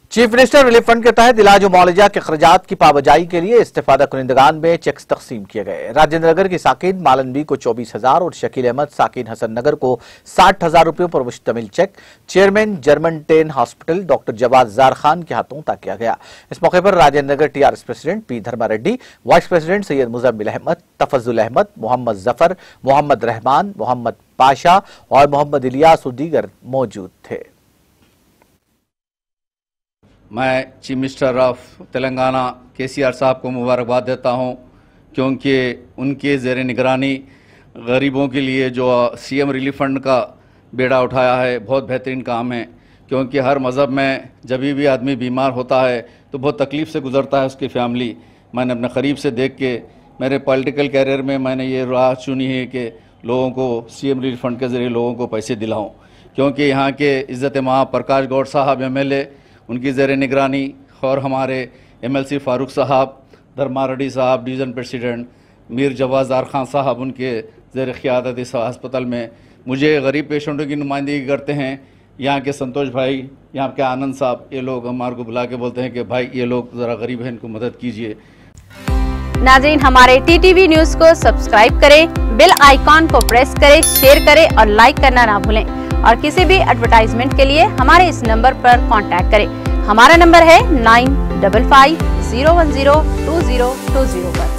Chief minister relief fund के तहत इलाज और मुआवजा के खर्चात की पाबजाई के लिए इस्तेफादा कुनिंदगान में चेक्स तकसीम किए गए। राजेंद्र नगर की साकिन मालनबी को 24,000 और शकील अहमद साकिन हसन नगर को 60,000 रुपयों पर मुश्तमिल cheque chairman German ten hospital doctor Jawad Jar Khan के हाथों तक किया गया। इस मौके पर Rajendra Nagar TRS president P Dharma Reddy, vice president Syed Muzammil Ahmed, Tafazzul Ahmed, Mohammed Zafar, Mohammed Rahman, Mohammed Pasha और मोहम्मद इलियास और दीगर मौजूद थे। मैं chief minister of Telangana KCR साहब को मुबारकबाद देता हूं, क्योंकि उनके ज़ेर निगरानी गरीबों के लिए जो सीएम रिलीफ फंड का बेड़ा उठाया है बहुत बेहतरीन काम है। क्योंकि हर मज़हब में जब भी आदमी बीमार होता है तो बहुत तकलीफ़ से गुज़रता है उसकी फैमिली। मैंने अपने करीब से देख के मेरे पॉलिटिकल कैरियर में मैंने ये राह चुनी है कि लोगों को सीएम रिलीफ फंड के ज़रिए लोगों को पैसे दिलाऊँ, क्योंकि यहाँ के इज़्ज़त मां प्रकाश गौड़ साहब MLA उनकी ज़ेर निगरानी और हमारे MLC फारूक साहब, धर्मा रेड्डी साहब डिवीज़न प्रेसिडेंट, मीर जवाद जार खान साहब उनके ज़ेर क़ियादत इस अस्पताल में मुझे गरीब पेशेंटों की नुमाइंदगी करते हैं। यहाँ के संतोष भाई, यहाँ के आनंद साहब, ये लोग हमारे को बुला के बोलते हैं कि भाई ये लोग ज़रा गरीब हैं, इनको मदद कीजिए। नाज़रीन, हमारे TTV न्यूज़ को सब्सक्राइब करें, बेल आइकॉन को प्रेस करें, शेयर करें और लाइक करना ना भूलें। और किसी भी एडवर्टाइजमेंट के लिए हमारे इस नंबर पर कांटेक्ट करें। हमारा नंबर है 9550102020 पर।